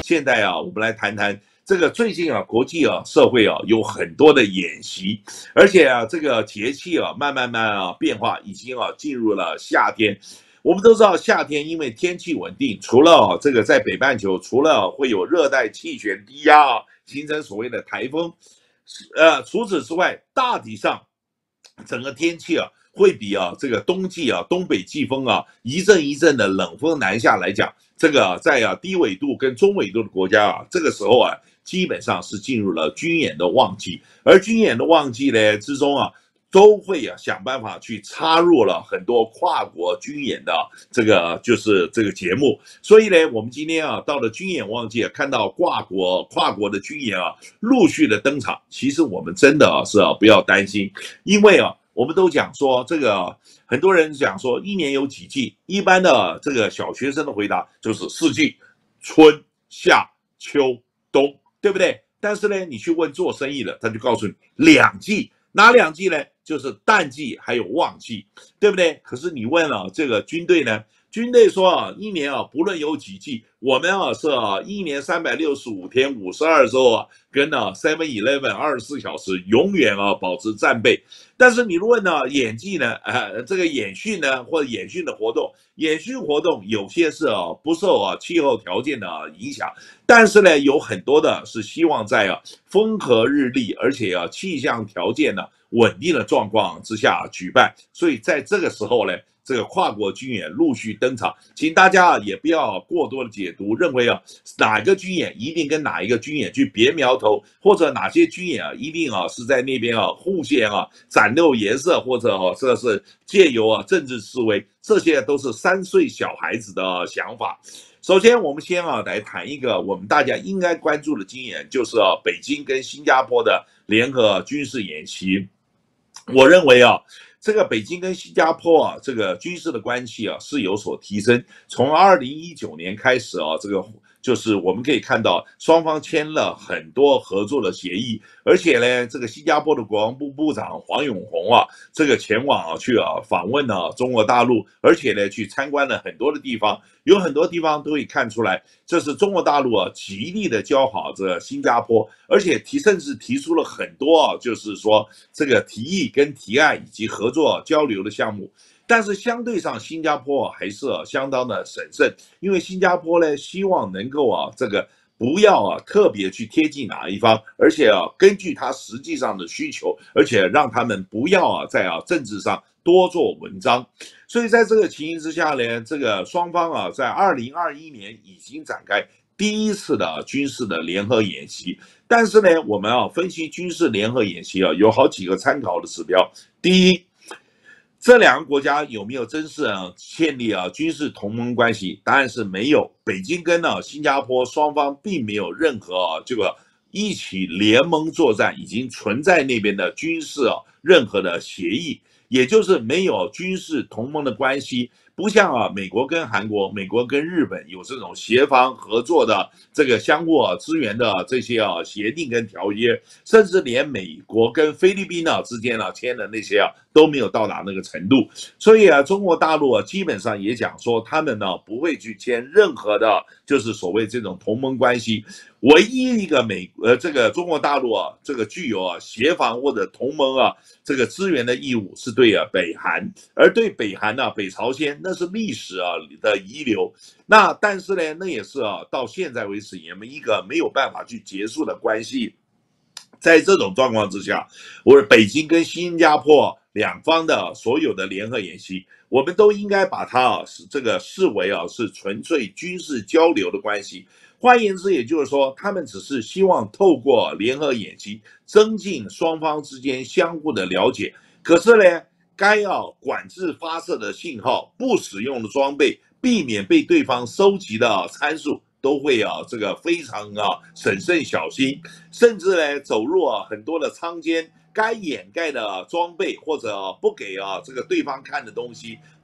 现在我们来谈谈这个最近国际社会有很多的演习，而且这个节气慢慢变化，已经进入了夏天。我们都知道，夏天因为天气稳定，除了这个在北半球，除了会有热带气旋低压形成所谓的台风，除此之外，大体上整个天气会比这个冬季东北季风一阵一阵的冷风南下来讲，这个在低纬度跟中纬度的国家这个时候基本上是进入了军演的旺季，而军演的旺季呢之中都会想办法去插入了很多跨国军演的这个就是这个节目，所以呢，我们今天到了军演旺季看到跨国的军演陆续的登场，其实我们真的是不要担心，因为我们都讲说这个很多人讲说一年有几季，一般的这个小学生的回答就是四季，春夏秋冬，对不对？但是呢，你去问做生意的，他就告诉你两季。哪两季呢？就是淡季还有旺季，对不对？可是你问这个军队呢？军队说一年不论有几季，我们是一年365天52周跟7-11 24小时永远保持战备。但是你问演技呢？这个演训呢，或者演训的活动，演训活动有些是不受气候条件的影响，但是呢，有很多的是希望在风和日丽，而且气象条件呢稳定的状况之下举办。所以在这个时候呢，这个跨国军演陆续登场，请大家也不要过多的解读，认为哪个军演一定跟哪一个军演去别苗头，或者哪些军演一定是在那边互现展露颜色，或者这是借由政治思维，这些都是3岁小孩子的想法。首先，我们先来谈一个我们大家应该关注的经验，就是北京跟新加坡的联合军事演习。我认为这个北京跟新加坡这个军事的关系是有所提升。从2019年开始这个就是我们可以看到双方签了很多合作的协议，而且呢，这个新加坡的国防部部长黄永红这个前往去访问中国大陆，而且呢去参观了很多的地方，有很多地方都可以看出来，这是中国大陆极力的交好这新加坡，而且甚至提出了很多就是说这个提议跟提案以及合作交流的项目。但是相对上，新加坡还是相当的审慎，因为新加坡呢希望能够这个不要特别去贴近哪一方，而且根据他实际上的需求，而且让他们不要在政治上多做文章。所以在这个情形之下呢，这个双方在2021年已经展开第一次的军事的联合演习。但是呢，我们分析军事联合演习有好几个参考的指标。第一，这两个国家有没有真正建立军事同盟关系？答案是没有。北京跟新加坡双方并没有任何这个一起联盟作战，已经存在那边的军事任何的协议，也就是没有军事同盟的关系。不像美国跟韩国、美国跟日本有这种协防合作的这个相互支援的这些协定跟条约，甚至连美国跟菲律宾之间签的那些都没有到达那个程度。所以中国大陆基本上也讲说，他们不会去签任何的，就是所谓这种同盟关系。唯一一个这个中国大陆这个具有协防或者同盟这个支援的义务是对北韩，而对北韩北朝鲜那是历史的遗留。那但是呢，那也是到现在为止也一个没有办法去结束的关系。在这种状况之下，北京跟新加坡两方的所有的联合演习，我们都应该把它这个视为是纯粹军事交流的关系。换言之，也就是说，他们只是希望透过联合演习增进双方之间相互的了解。可是呢，该管制发射的信号、不使用的装备、避免被对方收集的参数，都会这个非常审慎小心，甚至呢走入很多的仓间，该掩盖的装备或者不给这个对方看的东西，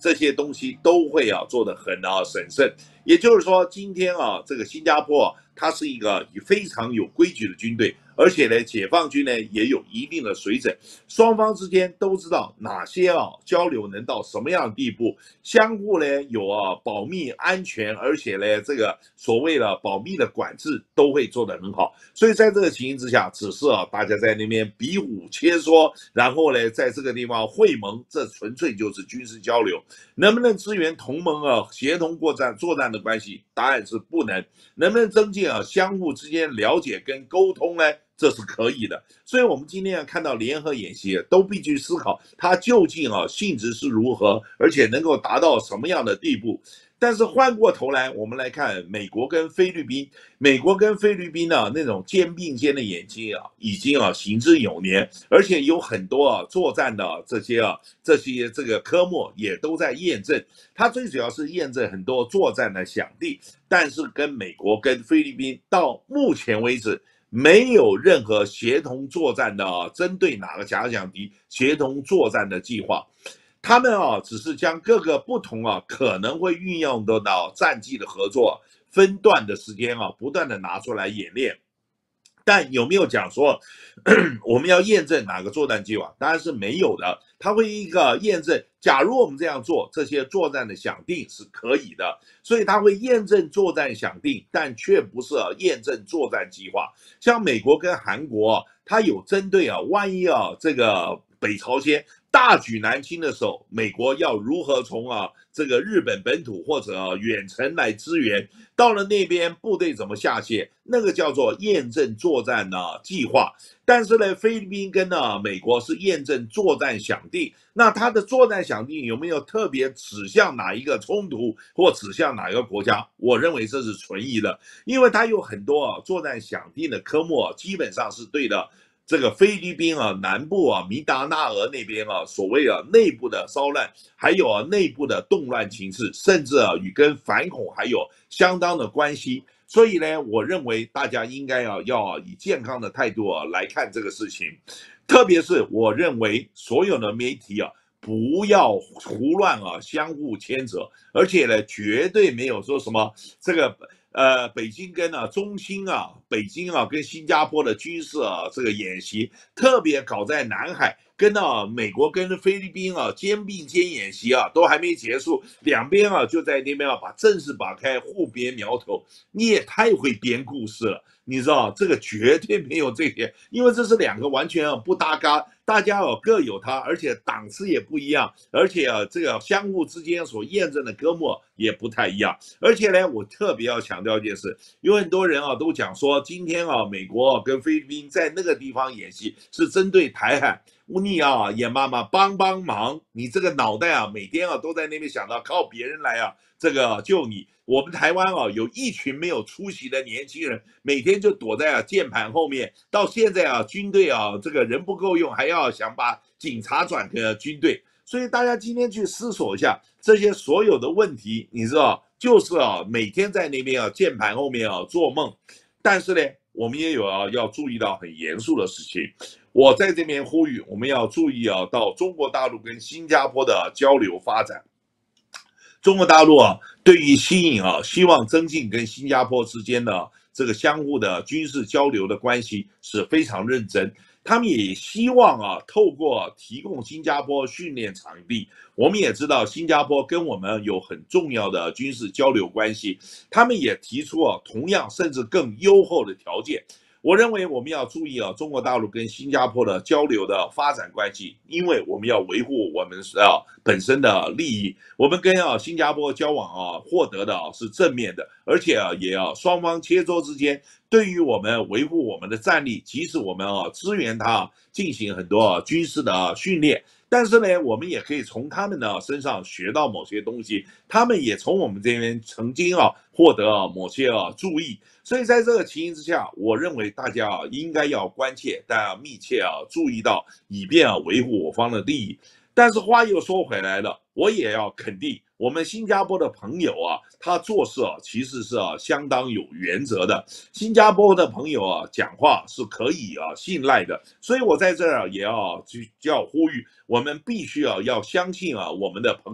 这些东西都会做得很审慎。也就是说，今天这个新加坡它是一个非常有规矩的军队，而且呢，解放军呢也有一定的水准，双方之间都知道哪些交流能到什么样的地步，相互呢有保密安全，而且呢这个所谓的保密的管制都会做得很好。所以在这个情形之下，只是大家在那边比武切磋，然后呢在这个地方会盟，这纯粹就是军事交流。能不能支援同盟协同作战的关系？答案是不能。能不能增进相互之间了解跟沟通呢？这是可以的。所以我们今天看到联合演习，都必须思考它究竟性质是如何，而且能够达到什么样的地步。但是换过头来，我们来看美国跟菲律宾，美国跟菲律宾呢那种肩并肩的演习已经行之有年，而且有很多作战的这些这个科目也都在验证。它最主要是验证很多作战的想定，但是跟美国跟菲律宾到目前为止，没有任何协同作战的针对哪个假想敌协同作战的计划。他们只是将各个不同可能会运用得到战机的合作分段的时间不断的拿出来演练。但有没有讲说我们要验证哪个作战计划？当然是没有的。它会一个验证，假如我们这样做，这些作战的想定是可以的，所以它会验证作战想定，但却不是验证作战计划。像美国跟韩国，它有针对万一这个北朝鲜大举南侵的时候，美国要如何从这个日本本土或者远程来支援？到了那边部队怎么下线？那个叫做验证作战计划。但是呢，菲律宾跟美国是验证作战想定。那它的作战想定有没有特别指向哪一个冲突或指向哪一个国家？我认为这是存疑的，因为它有很多作战想定的科目基本上是对的。这个菲律宾南部米达纳俄那边所谓内部的骚乱，还有内部的动乱情势，甚至与跟反恐还有相当的关系。所以呢，我认为大家应该要以健康的态度来看这个事情，特别是我认为所有的媒体不要胡乱相互牵扯，而且呢，绝对没有说什么这个北京跟中兴北京跟新加坡的军事这个演习，特别搞在南海，跟美国跟菲律宾肩并肩演习都还没结束，两边就在那边把阵势打开，互别苗头。你也太会编故事了。你知道这个绝对没有这些，因为这是两个完全不搭嘎，大家各有它，而且档次也不一样，而且这个相互之间所验证的科目也不太一样。而且呢，我特别要强调一件事，有很多人都讲说，今天美国跟菲律宾在那个地方演习是针对台海。你严妈妈帮忙，你这个脑袋每天都在那边想到靠别人来这个救你。我们台湾有一群没有出息的年轻人，每天就躲在键盘后面。到现在军队这个人不够用，还要想把警察转成军队。所以大家今天去思索一下这些所有的问题，你知道，就是每天在那边键盘后面做梦。但是呢，我们也有要注意到很严肃的事情。我在这边呼吁，我们要注意到中国大陆跟新加坡的交流发展。中国大陆对于希望增进跟新加坡之间的这个相互的军事交流的关系是非常认真。他们也希望透过提供新加坡训练场地，我们也知道新加坡跟我们有很重要的军事交流关系，他们也提出同样甚至更优厚的条件。我认为我们要注意中国大陆跟新加坡的交流的发展关系，因为我们要维护我们本身的利益。我们跟新加坡交往获得的是正面的，而且也要双方切磋之间，对于我们维护我们的战力，即使我们支援他进行很多军事的训练。但是呢，我们也可以从他们的身上学到某些东西，他们也从我们这边曾经获得某些注意。所以在这个情形之下，我认为大家应该要关切，但要密切注意到，以便维护我方的利益。但是话又说回来了，我也要肯定我们新加坡的朋友他做事其实是相当有原则的。新加坡的朋友讲话是可以信赖的。所以我在这儿也要呼吁，我们必须要相信我们的朋友。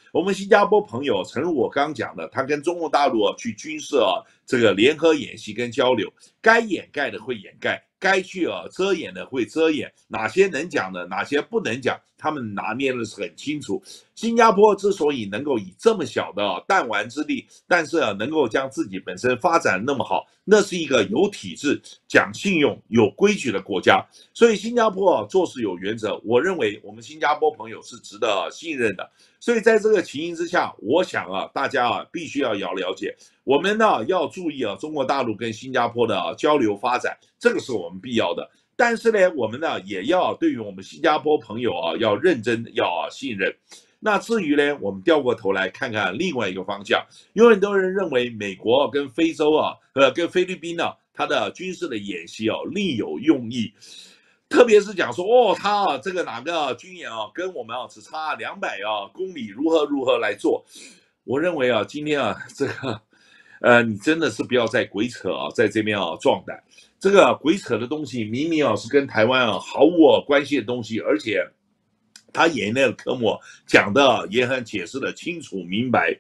我们新加坡朋友，诚如我刚刚讲的，他跟中国大陆去军事这个联合演习跟交流，该掩盖的会掩盖，该去遮掩的会遮掩，哪些能讲的，哪些不能讲，他们拿捏的是很清楚。新加坡之所以能够以这么小的弹丸之地，但是能够将自己本身发展那么好，那是一个有体制、讲信用、有规矩的国家。所以新加坡做事有原则，我认为我们新加坡朋友是值得信任的。所以在这个情形之下，我想大家必须要了解，我们呢要注意中国大陆跟新加坡的交流发展，这个是我们必要的。但是呢，我们呢也要对于我们新加坡朋友要认真，要信任。那至于呢，我们掉过头来看看另外一个方向，有很多人认为美国跟非洲跟菲律宾它的军事的演习另有用意。特别是讲说他这个哪个军演跟我们只差200公里，如何来做？我认为今天这个你真的是不要再鬼扯在这边壮胆。这个鬼扯的东西明明是跟台湾毫无关系的东西，而且他演那个科目讲的也很解释的清楚明白。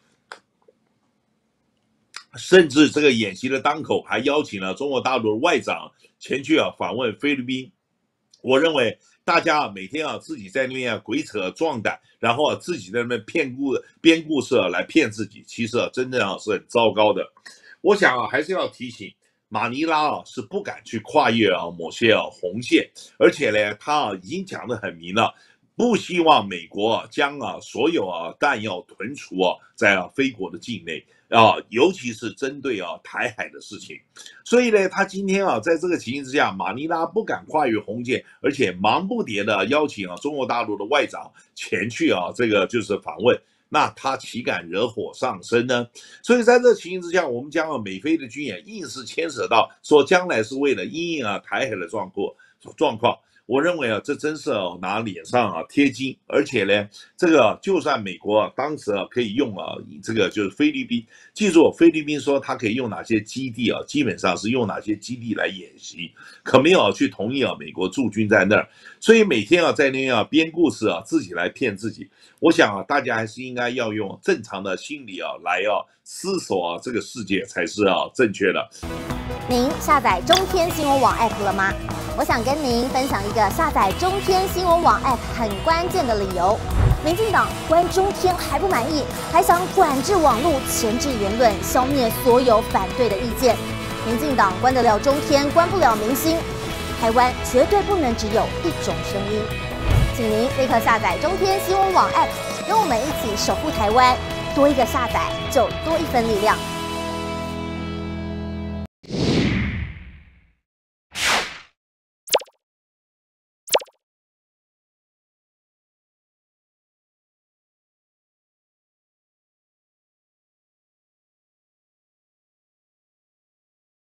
甚至这个演习的当口还邀请了中国大陆的外长前去访问菲律宾。我认为大家每天自己在那边鬼扯壮胆，然后自己在那边编故事来骗自己，其实真正是很糟糕的。我想还是要提醒，马尼拉是不敢去跨越某些红线，而且呢，他已经讲得很明了，不希望美国将所有弹药囤储在菲国的境内。尤其是针对台海的事情，所以呢，他今天在这个情形之下，马尼拉不敢跨越红线，而且忙不迭的邀请中国大陆的外长前去这个就是访问，那他岂敢惹火上身呢？所以在这个情形之下，我们将美菲的军演硬是牵扯到说将来是为了因应台海的状况。我认为这真是拿脸上贴金，而且呢，这个就算美国当时可以用这个就是菲律宾，记住菲律宾说他可以用哪些基地基本上是用哪些基地来演习，可没有去同意美国驻军在那儿，所以每天在那边编故事自己来骗自己。我想大家还是应该要用正常的心理来思索这个世界才是正确的。 您下载中天新闻网 App 了吗？我想跟您分享一个下载中天新闻网 App 很关键的理由。民进党关中天还不满意，还想管制网络、钳制言论、消灭所有反对的意见。民进党关得了中天，关不了民心。台湾绝对不能只有一种声音。请您立刻下载中天新闻网 App， 跟我们一起守护台湾。多一个下载，就多一分力量。